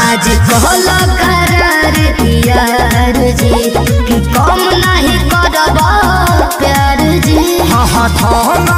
आज कहला करार यार जी कि कम नहीं करबा प्यार जी। हाँ हाँ